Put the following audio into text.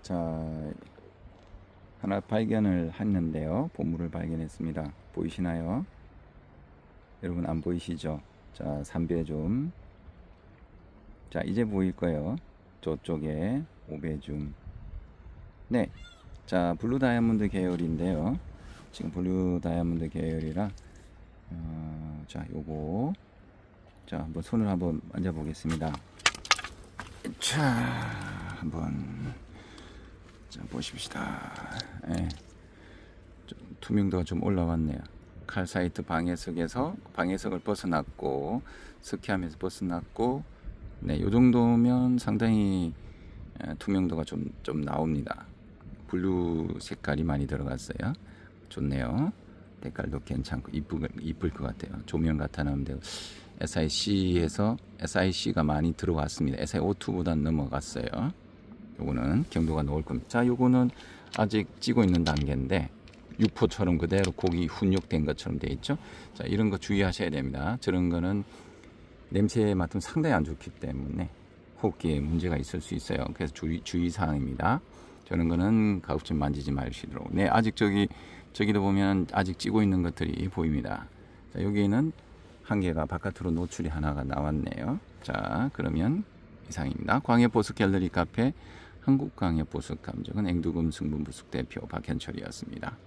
자, 하나 발견을 했는데요. 보물을 발견했습니다. 보이시나요? 여러분 안 보이시죠? 자, 삼배 줌. 자, 이제 보일 거예요. 저쪽에 5배 줌. 네. 자, 블루 다이아몬드 계열인데요. 지금 블루 다이아몬드 계열이라 자, 요거 자, 한번 손을 한번 만져 보겠습니다. 자, 한번 자, 보십시다. 예. 좀 투명도가 좀 올라왔네요. 칼사이트 방해석에서 방해석을 벗어났고 스키하면서 벗어났고, 네, 요 정도면 상당히 투명도가 좀 나옵니다. 블루 색깔이 많이 들어갔어요. 좋네요. 색깔도 괜찮고 이쁠 것 같아요. 조명 같아 나오는데 SIC가 많이 들어왔습니다. SiO2보다 넘어갔어요. 요거는 경도가 넣을 겁니다. 자, 요거는 아직 찌고 있는 단계인데 육포처럼 그대로 고기 훈육된 것처럼 되어 있죠. 자, 이런 거 주의하셔야 됩니다. 저런 거는 냄새 맡으면 상당히 안 좋기 때문에 호흡기에 문제가 있을 수 있어요. 그래서 주의 사항입니다. 저런 거는 가급적 만지지 마시도록. 네, 아직 저기도 보면 아직 찌고 있는 것들이 보입니다. 자, 여기는 한 개가 바깥으로 노출이 하나가 나왔네요. 자, 그러면 이상입니다. 광해보석 갤러리 카페 한국광해보석 감정은 앵두금 승분부숙 대표 박현철이었습니다.